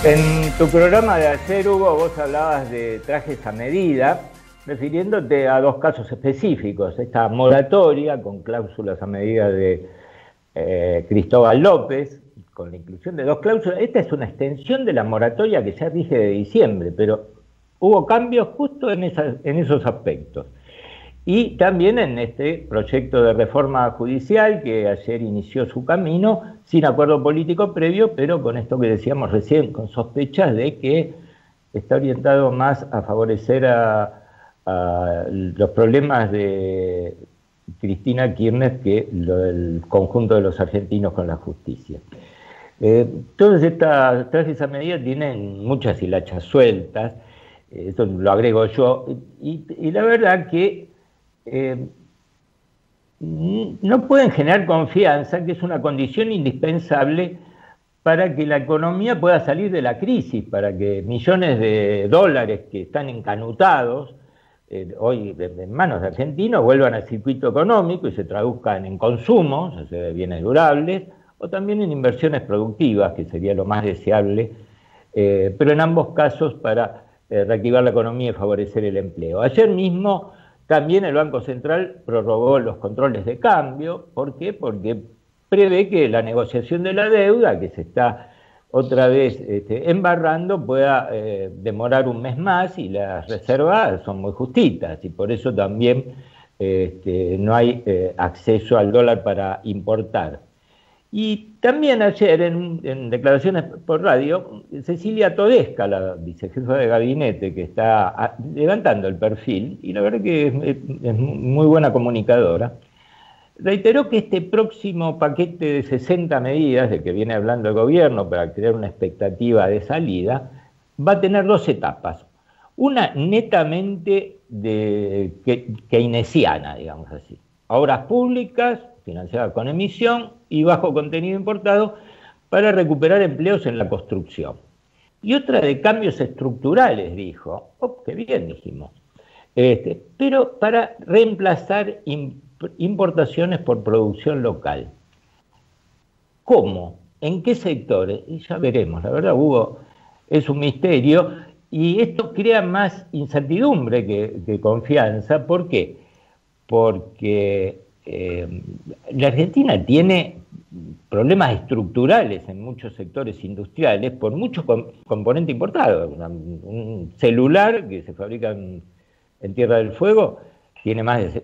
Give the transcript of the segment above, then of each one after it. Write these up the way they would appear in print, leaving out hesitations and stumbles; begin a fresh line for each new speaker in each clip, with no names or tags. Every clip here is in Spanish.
En tu programa de ayer, Hugo, vos hablabas de trajes a medida, refiriéndote a dos casos específicos. Esta moratoria con cláusulas a medida de Cristóbal López, con la inclusión de dos cláusulas. Esta es una extensión de la moratoria que ya rige de diciembre, pero hubo cambios justo en esos aspectos. Y también en este proyecto de reforma judicial que ayer inició su camino, sin acuerdo político previo, pero con esto que decíamos recién, con sospechas de que está orientado más a favorecer a los problemas de Cristina Kirchner que el conjunto de los argentinos con la justicia. Todas estas trajes a medida tienen muchas hilachas sueltas, esto lo agrego yo, y la verdad que no pueden generar confianza, que es una condición indispensable para que la economía pueda salir de la crisis, para que millones de dólares que están encanutados hoy en manos de argentinos vuelvan al circuito económico y se traduzcan en consumos, o sea, de bienes durables, o también en inversiones productivas, que sería lo más deseable, pero en ambos casos para reactivar la economía y favorecer el empleo. Ayer mismo también el Banco Central prorrogó los controles de cambio. ¿Por qué? Porque prevé que la negociación de la deuda, que se está otra vez embarrando, pueda demorar un mes más, y las reservas son muy justitas, y por eso también no hay acceso al dólar para importar. Y también ayer, en declaraciones por radio, Cecilia Todesca, la vicejefa de gabinete, que está levantando el perfil, y la verdad que es muy buena comunicadora, reiteró que este próximo paquete de 60 medidas de que viene hablando el gobierno para crear una expectativa de salida, va a tener dos etapas. Una netamente keynesiana, digamos así. Obras públicas, financiadas con emisión y bajo contenido importado, para recuperar empleos en la construcción. Y otra de cambios estructurales, dijo. Oh, qué bien, dijimos. Pero para reemplazar importaciones por producción local. ¿Cómo? ¿En qué sectores? Y ya veremos. La verdad, Hugo, es un misterio, y esto crea más incertidumbre que confianza. ¿Por qué? Porque la Argentina tiene problemas estructurales en muchos sectores industriales por muchos componentes importados. Un celular que se fabrica en Tierra del Fuego tiene más del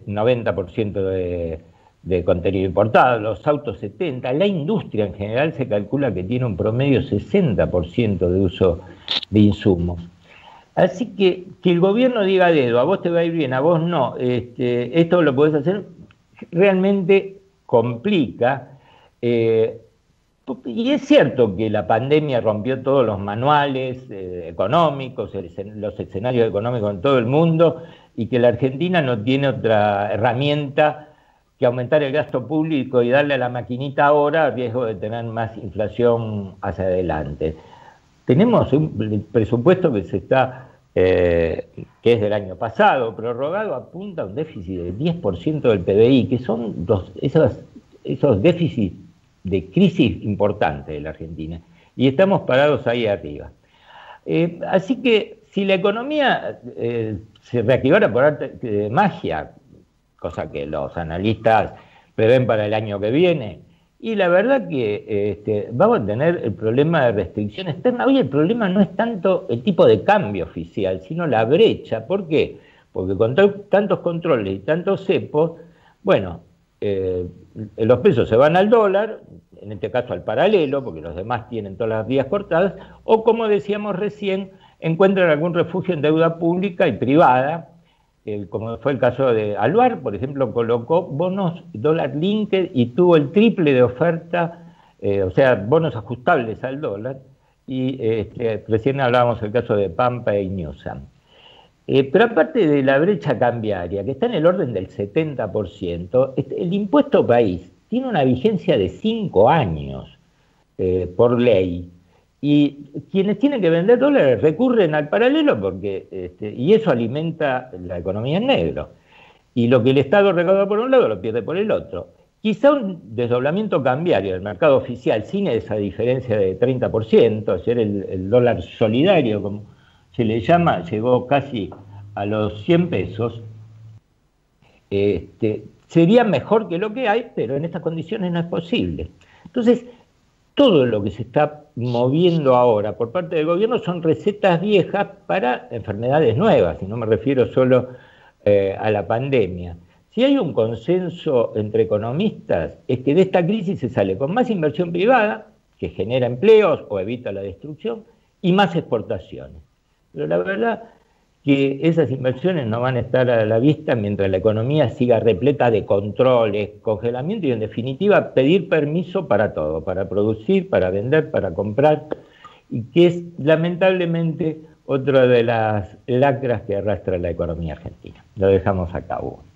90% de contenido importado, los autos 70%, la industria en general se calcula que tiene un promedio 60% de uso de insumos. Así que el gobierno diga a dedo, a vos te va a ir bien, a vos no, esto lo podés hacer, realmente complica. Y es cierto que la pandemia rompió todos los manuales económicos, los escenarios económicos en todo el mundo, y que la Argentina no tiene otra herramienta que aumentar el gasto público y darle a la maquinita ahora a riesgo de tener más inflación hacia adelante. Tenemos un presupuesto que que es del año pasado, prorrogado, apunta a un déficit del 10% del PBI, que son esos déficits de crisis importantes de la Argentina, y estamos parados ahí arriba. Así que si la economía se reactivara por arte de magia, cosa que los analistas prevén para el año que viene, y la verdad que vamos a tener el problema de restricción externa. Hoy el problema no es tanto el tipo de cambio oficial, sino la brecha. ¿Por qué? Porque con tantos controles y tantos cepos, bueno, los pesos se van al dólar, en este caso al paralelo, porque los demás tienen todas las vías cortadas, o como decíamos recién, encuentran algún refugio en deuda pública y privada, como fue el caso de Alvar, por ejemplo, colocó bonos dólar linked y tuvo el triple de oferta, o sea, bonos ajustables al dólar, y recién hablábamos del caso de Pampa y Newsom. Pero aparte de la brecha cambiaria, que está en el orden del 70%, el impuesto país tiene una vigencia de 5 años por ley, y quienes tienen que vender dólares recurren al paralelo y eso alimenta la economía en negro. Y lo que el Estado recauda por un lado lo pierde por el otro. Quizá un desdoblamiento cambiario del mercado oficial sin esa diferencia de 30%, ayer el dólar solidario, como se le llama, llegó casi a los 100 pesos, sería mejor que lo que hay, pero en estas condiciones no es posible. Entonces, todo lo que se está moviendo ahora por parte del gobierno son recetas viejas para enfermedades nuevas, y no me refiero solo a la pandemia. Si hay un consenso entre economistas, es que de esta crisis se sale con más inversión privada, que genera empleos o evita la destrucción, y más exportaciones. Pero la verdad que esas inversiones no van a estar a la vista mientras la economía siga repleta de controles, congelamiento y en definitiva pedir permiso para todo, para producir, para vender, para comprar, y que es lamentablemente otra de las lacras que arrastra la economía argentina. Lo dejamos acá, Hugo.